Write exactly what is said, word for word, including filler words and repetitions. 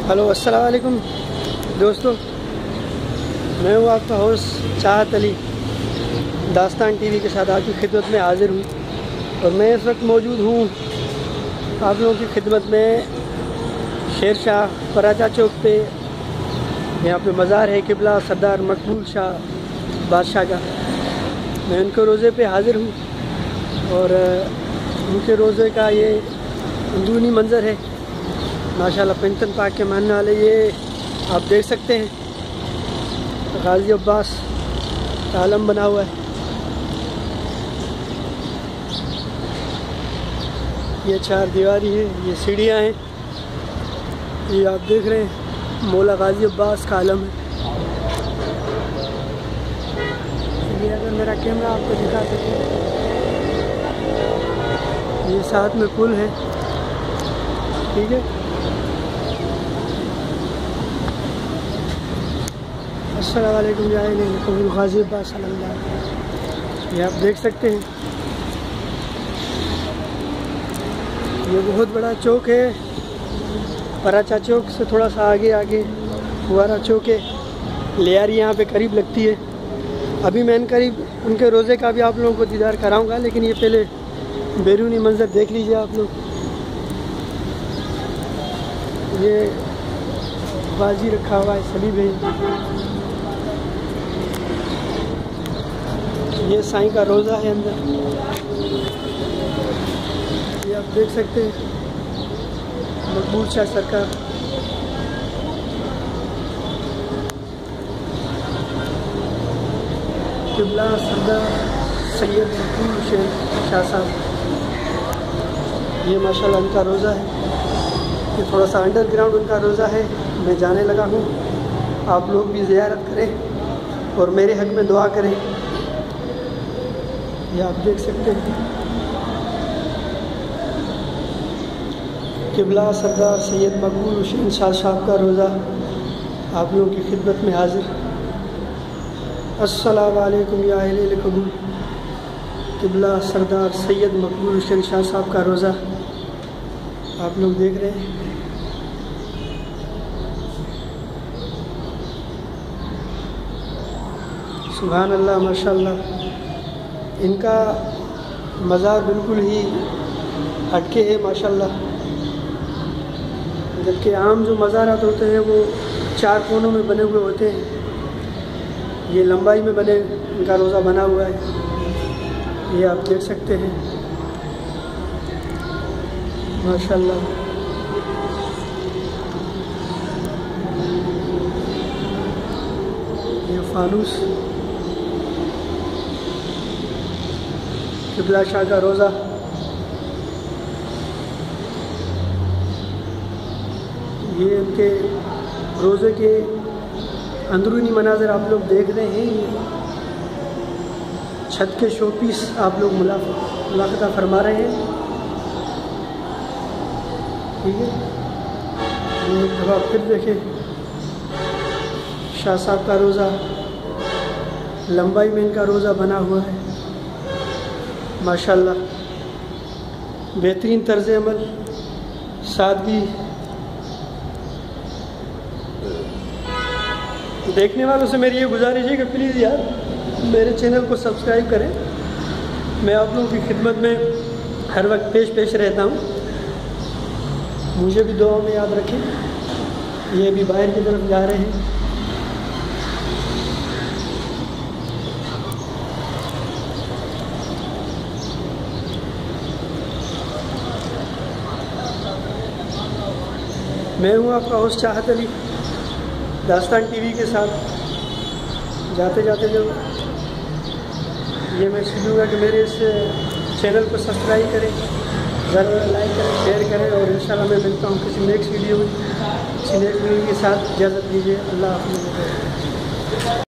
Hello अस्सलाम वालेकुम दोस्तों, मैं हूँ आपका होस्ट चाहत अली। दास्तान टीवी के साथ आपकी खिदमत में हाज़िर हूँ और मैं इस वक्त मौजूद हूँ आप लोगों की खिदमत में शेर शाह पराचा चौक पे। यहाँ पे मज़ार है किबला सरदार मकबूल शाह बादशाह का। मैं उनके रोज़े पे हाज़िर हूँ और उनके रोज़े का ये अंदरूनी मंज़र है माशाल्लाह। पंचतन पाक के मानने वाले ये आप देख सकते हैं गाजी अब्बास का आलम बना हुआ है। ये चार दीवारी है, ये सीढ़ियाँ हैं, ये आप देख रहे हैं मौला गाजी अब्बास का आलम है। ये अगर मेरा कैमरा आपको दिखा सके, ये साथ में पुल है, ठीक है। अस्सलाम वालेकुम कबूल गाजी अब्बास सल्लल्लाहु। ये आप देख सकते हैं ये बहुत बड़ा चौक है। पराचा चौक से थोड़ा सा आगे आगे फुवारा चौक है। लियारी यहाँ पे करीब लगती है। अभी मैं इन करीब उनके रोज़े का भी आप लोगों को दीदार कराऊंगा, लेकिन ये पहले बैरूनी मंज़र देख लीजिए आप लोग। ये बाजी रखा हुआ है सलीब है। ये साईं का रोज़ा है अंदर, ये आप देख सकते हैं मकबूल शाह सरकार। किबला सरदार सैयद मकबूल हुसैन शाह साहब, ये माशाल्लाह उनका रोज़ा है। ये थोड़ा सा अंडरग्राउंड उनका रोज़ा है, मैं जाने लगा हूँ। आप लोग भी ज़ियारत करें और मेरे हक़ में दुआ करें। ये आप देख सकते हैं किबला सरदार सैयद मकबूल हुसैन शाह साहब का रोज़ा आप लोगों की खिदमत में हाजिर। अस्सलाम वालेकुम या अहले कबूल। किबला सरदार सैयद मकबूल हुसैन शाह साहब का रोज़ा आप लोग देख रहे हैं। सुभान अल्लाह माशाल्लाह। इनका मज़ार बिल्कुल ही हटके है माशाल्लाह, जबकि आम जो मज़ारात होते हैं वो चार कोनों में बने हुए होते हैं। ये लंबाई में बने इनका रोज़ा बना हुआ है, ये आप देख सकते हैं माशाल्लाह। ये फानूस किबला शाह का रोज़ा। ये उनके रोज़े के अंदरूनी मनाज़र आप लोग देख रहे हैं। छत के शो पीस आप लोग मुलाक़ा फरमा रहे हैं, ठीक है। ये एक दफ़ा फिर देखें शाह साहब का रोज़ा, लंबाई में इनका रोज़ा बना हुआ है माशाल्लाह। बेहतरीन तर्ज़ अमल, सादगी। देखने वालों से मेरी ये गुजारिश है कि प्लीज़ यार मेरे चैनल को सब्सक्राइब करें। मैं आप लोगों की खिदमत में हर वक्त पेश पेश रहता हूँ। मुझे भी दुआ में याद रखें। ये भी बाहर की तरफ जा रहे हैं। मैं हूँ आपका होस्ट चाहत अली दास्तान टीवी के साथ। जाते जाते जो ये मैं सीखूँगा कि मेरे इस चैनल को सब्सक्राइब करें, ज़रूर लाइक करें, शेयर करें और इंशाल्लाह मैं मिलता हूँ किसी नेक्स्ट वीडियो में। किसी नेक्स्ट वीडियो के साथ इजाज़त दीजिए। अल्लाह हाफ़िज़।